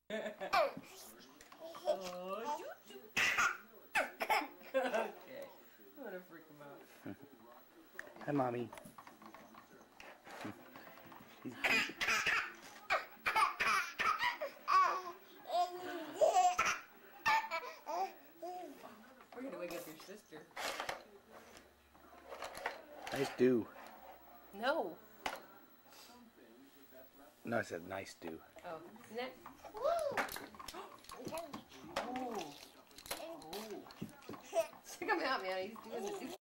Oh, okay. I'm gonna freak him out. Hi, Mommy. He's We're gonna wake up your sister. nice do. No. No, I said nice do. Oh, next. Oh. Check him out, man. He's doing the